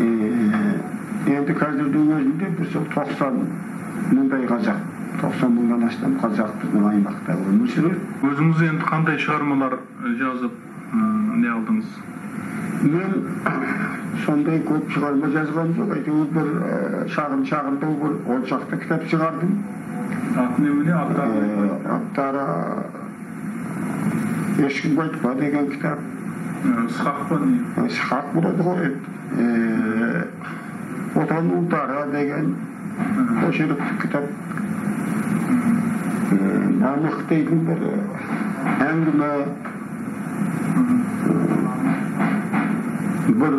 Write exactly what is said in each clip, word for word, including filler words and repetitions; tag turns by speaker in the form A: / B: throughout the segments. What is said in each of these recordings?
A: Endi қазірдің өзінде біз тоқсан мыңдай қазақ, тоқсан мыңдан астам қазақ біздің аймақта өмір сүреді.
B: Өзіңіз енді қандай шығармалар жазып не алдыңыз?
A: Мен сондай көп шығарма жазған жоқ, әйтеуір бір шағын-шағында бір он шақты кітап шығардым.
B: Аты немене?
A: Аттары ешкімге айтпа деген кітап.
B: Сықақ па не?
A: Сықақ болады ғой. Отан ұлдары деген көшірікті кітап. Намық дейтін бір әңгіме. Бір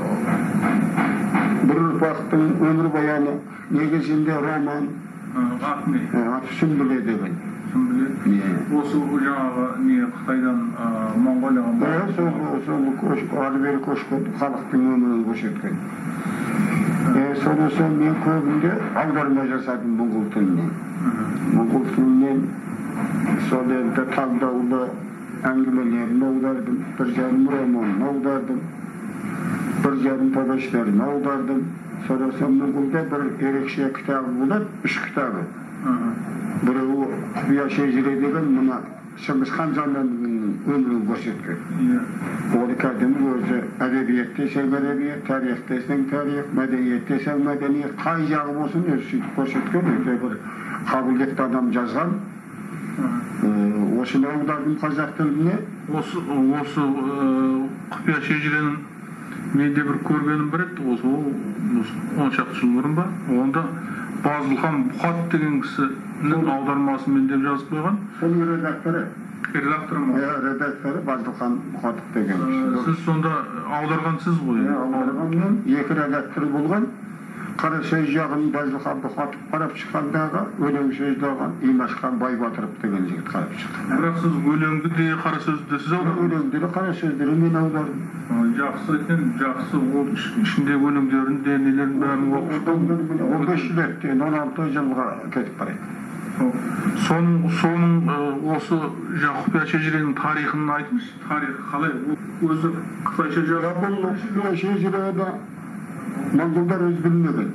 A: бір ұрпақтың өмір баяны негізінде роман.
B: Аты не?
A: Аты Сүмбіле деген.
B: Сүмбіле? Осы жаңағы не Қытайдан Монғолияға ма?
A: Сол ары бері көшкен халықтың өмірін көрсеткен. Сонысын мен көбінде аударма жасадым моңғол тілінен. Моңғол тілінен сол енді талдаулы әңгімелерін аудардым, бір жарым романын аудардым, бір жарым повесттерін аудардым. Сонысын моңғолда бір ерекше кітабы болады, үш кітабы. Біреуі Құпия шежіре деген мына Шыңғыс хан заманының өмірін көрсеткен. Ол кәдімгі өзі әдебиет десең әдебиет, тарих десең тарих, мәдениет десең мәдениет, қай жағы болсын өзі сөйтіп көрсеткен. Өте бір қабілетті адам жазған. Осыны аудардым қазақ тіліне.
B: Осы Құпия шежіренің менде бір көргенім бар еді, осы он шақты жыл бұрын ба? Онда Базылхан Бұхат деген кісінің аудармасын мен деп жазып қойған.
A: Соның редакторы.
B: Редакторы ма?
A: Редакторы Базылхан Бұхатов деген кісі.
B: Сіз сонда аударғансыз ғой?
A: Аударған мен екі редакторы болған. Қара сөз жағын Базылхан Бұхатов қарап шыққандағы өлең сөзді алған Имашхан Байбатыров деген жігіт қарап шықты.
B: Бірақ сіз өлеңді де қара сөзді де сіз аудардыңыз?
A: Өлеңді де қара сөздері мен аудардым.
B: Жақсы екен, жақсы. Ол ішіндегі өлеңдерін де нелерін бәрін оқыштым.
A: он бес жыл өтті, он алты жылға кетіп барады.
B: Соның осы Құпия шежіренің тарихын айтыңыз. Тарихы қалай? Өзі қытайша жазып?
A: Құпия шежірені моңғолдар өз білмеген.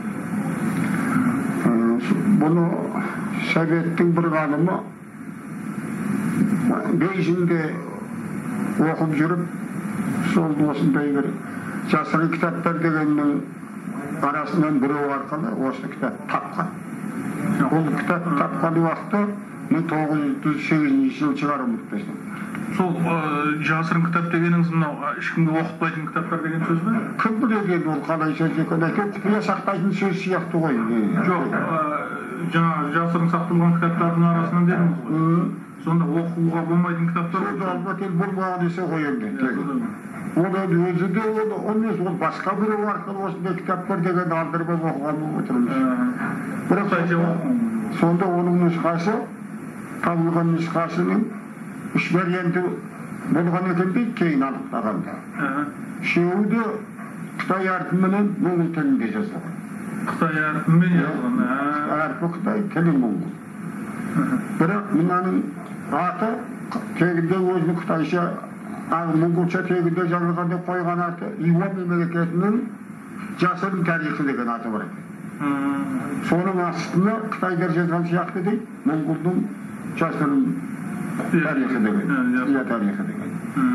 A: Бұны Советтің бір ғалымы Бейжіңде оқып жүріп, сол осындай бір жасырын кітаптар дегеннің арасынан біреу арқылы осы кітап тапқан. Ол кітап тапқан уақытта мың тоғыз жүз сегізінші жыл шығарып өтпесін.
B: Сол жасырын кітап дегеніңіз мынау ешкімге оқытпайтын кітаптар деген сөз бе?
A: Кім біледі ол қалай сөз екен, құпия сақтайтын сөз сияқты ғой.
B: Жоқ, жаңа жасырын сақталған кітаптардың арасынан дедіңіз ғой. Сонда оқуға болмайтын кітаптар ғой?
A: Сонда албател болмаған десе ғой енді. Ол өзі де ол басқа біреу арқылы осындай кітаптар деген алдырып оқыған болып отырмыз. Бірақ сонда оның нұсқасы, табылған нұсқасының үш варианты болған екен дейді кейін анықтағанда. Үшеуі де Қытай әрпіменен моңғол тілінде жазылған.
B: Қытай әрпімен жазылған?
A: Әрпі Қытай, тілі моңғол. Бірақ мынаның аты тегінде өзінің Қытайша, моңғолша тегінде жазылған деп қойған аты Юан мемлекетінің жасырын тарихы деген аты бар екен. Соның астына Қытайдар жазған сияқты дейді, моңғолдың жасырын тарихы деген, құпия тарихы деген.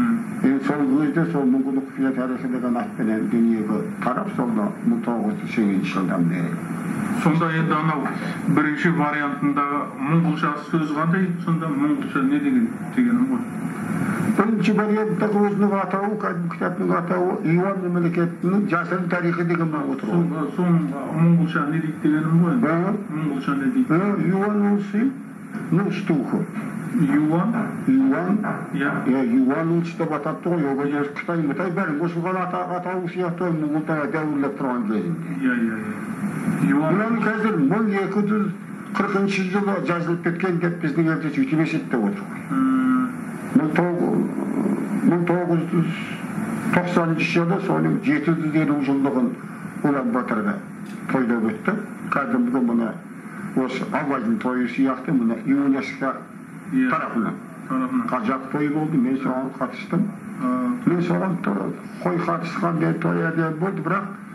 A: Сол кезде сол моңғолдың құпия тарихы деген атпенен дүниеге тарап, сонда мың тоғыз жүз сегізінші жылдан бері.
B: Сонда енді анау бірінші вариантындағы моңғолша сөз қандай? Сонда моңғолша не дегенім ғой?
A: Бірінші варианттағы өзінің атауы, кітаптың атауы Юан мемлекетінің жасырын тарихы деген болып отыр.
B: Соның моңғолша не дейді дегенім ғой? Моңғолша не дейді?
A: Юан ұлысы, ну штуку. Юан? Юан? Юан ұлысы деп атапты ғой, оған еш Қытай, Қытай бәрін қосылған атауы сияқты моңғолда дәуірлеп тұрған кезінде. Бұның қазір мың екі жүз қырқыншы жылы жазылып кеткен деп біздің елде сөйтіп есептеп отыр. мың тоғыз жүз тоқсаныншы жылы соның жеті жүз елу жылдығын Улан-Баторда тойлап өтті. Кәдімгі мұны осы Абайдың тойы сияқты мұны ЮНЕСКО тарапынан қазақ тойы болды, мен соған қатыстым. Мен соған той қатысқан той әдем болды, бірақ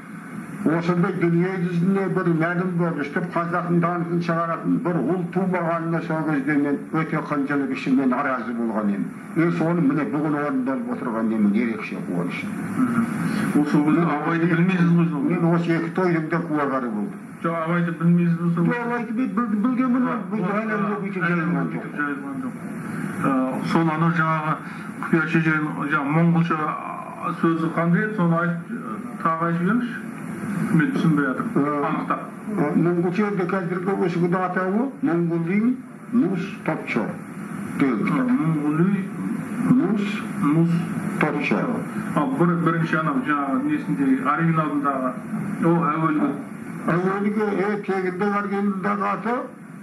A: Осындай дүние жүзіне бір мәлім болып, үстіп қазақтың дансын шығаратын бір ұл тумағанына сол кезде мен өте қынжылып ішімнен наразы болған едім. Е соны міне бүгін орындалып отырған мен ерекше қуаныш.
B: Осы кезде абайды білмейсіз ғой сол?
A: Мен осы екі тойдың да куәгары болдым.
B: Жоқ, абайды білмейсіз ғой сол?
A: Жоқ, абайды білгенмін, бұл әлемде бүйтіп жайылған жоқ.
B: Сол анау жаңағы құпия шежіренің жаңағы моңғолша сөзі қандай еді, соны айтып тағы айтып жіберіңізші. Мен түсінбей жатырмын, анықтап.
A: Моңғолшада қазіргі осы күні атауы Монголин Нус Топчо деген кітап.
B: Монголин
A: Нус
B: Нус
A: Топчо.
B: Бірінші анау жаңағы несіндегі оригиналындағы ол әуелгі.
A: Әуелгі тегінде оригиналындағы аты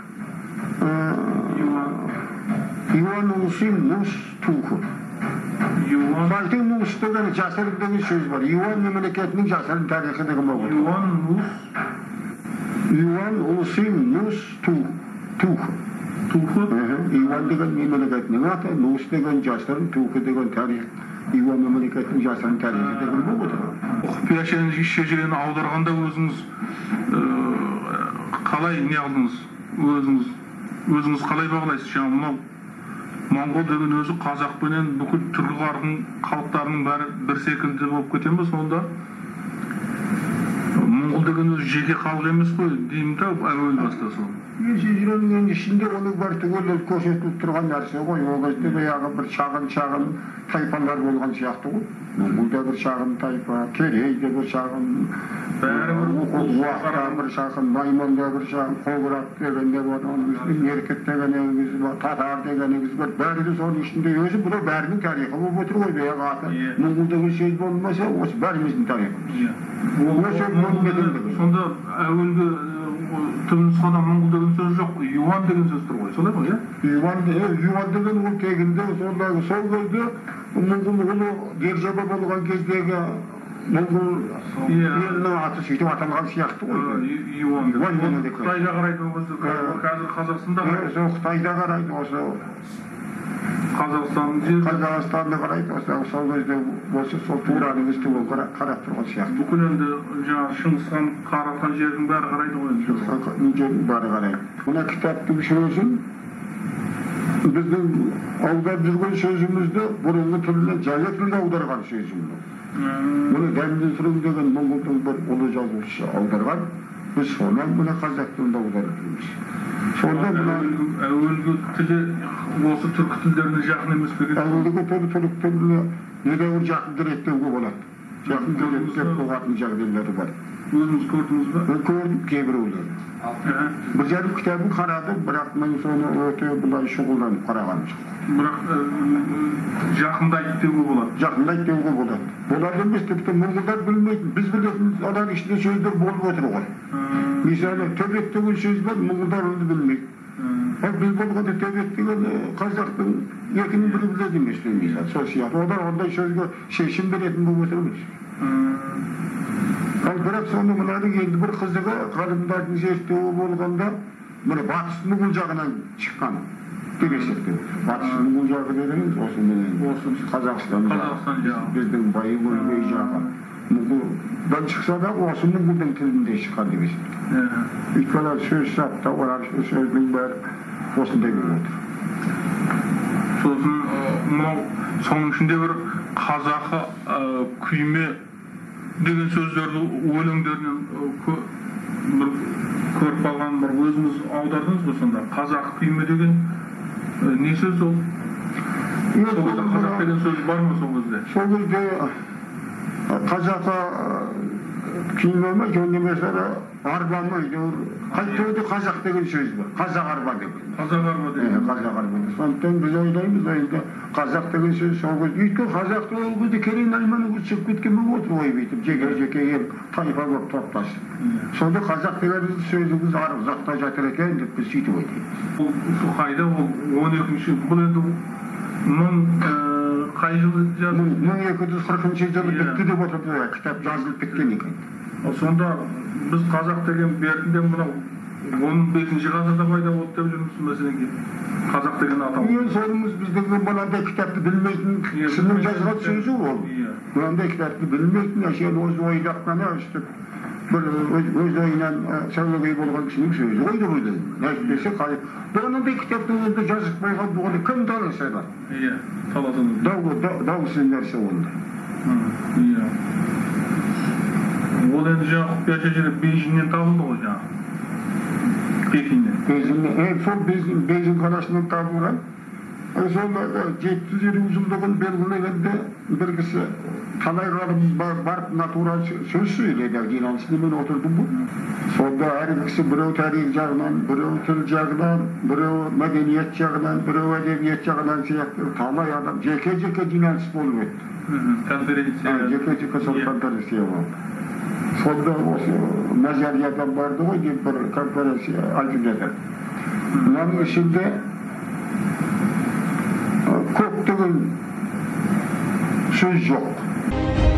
A: Иван Усин Нус Туху. Балтин Нус деген жасырын деген сөз бар. Иван мемлекетінің жасырын тарихы деген бар.
B: Иван Нус
A: Иван Усин Нус Туху.
B: Туху?
A: Иван деген мемлекетінің аты, Нус деген жасырын, Туху деген тарих. Иван мемлекетінің жасырын тарихы деген бар отыр.
B: Құпия шежірені аударғанда өзіңіз қалай не алдыңыз? Өзіңіз өзіңіз қалай бағалайсыз? Жаңа мынау Моңғол деген өзі қазақпенен бүкіл түркі халықтарының бәрі бір секілді болып кетен бе сонда? Моңғол деген өзі жеке халық емес қой деймін да әуел баста сол.
A: Шежіренің ішінде оның бар түгел көрсетіліп тұрған нәрсе ғой. Ол кезде баяғы бір шағын-шағын тайпалар болған сияқты ғой. Моңғолда бір шағын тайпа, Керейде бір шағын, Уақта бір шағын, Найманда бір шағын, Қоңырат дегенде бар, Меркет дегеніңіз бар, Татар дегеніңіз бар. Бәрі де соның ішінде өзі бұда бәрінің тарихы болып отыр ғой. Баяғы аты Моңғолдағы сөз болмаса, осы бәріміздің тарихы.
B: Сонда әуелгі түпнұсқада Моңғол деген сөз жоқ, Юан деген сөз тұр ғой, солай ғой, е?
A: Юан деген ол тегінде сол кезде Моңғол ұлы держава болған кездегі Моңғол елінің аты сөйтіп аталған сияқты ғой.
B: Юан деп. Қытайда қарайды осы, қазір Қазақстанда қарайды.
A: Сол Қытайда қарайды осы.
B: Қазақстанның жері.
A: Қазақстанды қарайды, сол кезде осы сол тураның үсті ол қарап тұрған сияқты.
B: Бүкіл енді жаңағы Шыңғысхан қаратқан жердің бәрі қарайды ғой.
A: Шыңғысхан жердің бәрі қарайды. Мына кітаптың сөзін біздің аударып жүрген сөзімізді бұрынғы тілінен жаңа тілге аударған сөзімді. Мұны Дәмден деген Моңғолдың бір ұлы жазушысы аударған. Біз сонан бұны қазақ тілінде аударып жүрміз. Сонда бұна
B: әуелгі тілі осы түркі тілдеріне жақын емес пе?
A: Әуелгі тілі түрік тіліне недәуір жақын келеді деуге болады. Жақын келеді деп қоғатын жағдайлары бар.
B: Өзіңіз көрдіңіз ба?
A: Мен көрдім кейбіреулерін. Бір жарым кітабын қарадым, бірақ мен соны өте бұлай шұғылданып қарағаным жоқ.
B: Бірақ жақындайды деуге болады.
A: Жақындайды деуге болады. Олар емес, тіпті мұңғылдар білмейтін, біз білетін адам ішінде сөздер болып отыр ғой. Мысалы, төбет деген сөз бар, мұңғылдар оны білмейді. Ал біз болғанда төбет деген қазақтың екінің бірі біледі емес демейді. Сол сияқты. Олар ондай сөзге шешім беретін болып отыр емес. Ал бірақ соны мұнаның енді бір қызығы ғалымдардың зерттеуі болғанда міне батыс мұғыл жағынан шыққан деп есептейді. Батыс мұғыл жағы дегеніміз осы менен Қазақстан жағы, біздің байы өлгей жағы. Мұғылдан шықса да осы мұғылдың тілінде шыққан деп есептейді. Өйткені сөз сапта олар сөздің бәрі осындай болып отыр.
B: Сосын мынау соның ішінде бір қазақы күйме деген сөздерді өлеңдерінен бір көріп қалған бір өзіңіз аудардыңыз ба сонда? Қазақ күйме деген не сөз ол? Қазақ деген сөз бар ма сол кезде?
A: Сол кезде қазақы күйме ме, және mesela арба ма, қайтуды қазақ деген сөз бар. Қазақ арба деген.
B: Қазақ арба деген.
A: Қазақ арба деген. Сондықтан біз ойлаймыз енді қазақ деген сөз сол кезде. Өйткені қазақты ол кезде Керей Найманның шығып кеткен болып отыр ғой бүйтіп жеке-жеке ел тайпа болып топтасып. Сонда қазақ деген сөзіміз арғы жақта жатыр екен деп біз сөйтіп ойлаймыз.
B: Бұл қайда ол он екінші бұл енді мың қай жылы жазылды?
A: мың екі жүз қырқыншы жылы бітті деп отырды ғой, кітап жазылып біткен екен.
B: Сонда біз қазақ деген бертінде мынау он бесінші ғасырда пайда болды деп жүрміз мәселеге. Қазақ деген атау.
A: Ең сонымыз біздің мынандай кітапты білмейтін кісінің жазған сөзі ол. Мынандай кітапты білмейтін әшейін өзі ойлап қана өстіп bir öz oyundan söylegey bolgan kişinin sözü oydu buydu. Näçe kay. Bunun bir kitapta жазып koygan bunu kim tanısa da.
B: Iya, talasını.
A: Dağı dağı sinirse oldu.
B: Iya. O da já құпия шежіре Бейжіңнен табылды ғой жаңағы. Пекиннен.
A: Бейжіңнен, en son Beyjing Beyjing kalasından табылған. Sonra жеті жүз елу жылдығын белгілегенде bir kişi talay barıp natural söz söyledi. Genellikle ben oturdum bu. Sonra her kişi birey tarih jagынан, birey til jagынан, birey medeniyet jagынан, birey edebiyat jagынан siyahtı talay adam jeke-jeke dinamist bolup etdi.
B: Konferensiya.
A: Jeke-jeke sol konferensiya oldu. Sonra osu nazariyadan bardı ғой деп bir konferensiya айтып жатады. Bunun içinde көптеген сөз жоқ.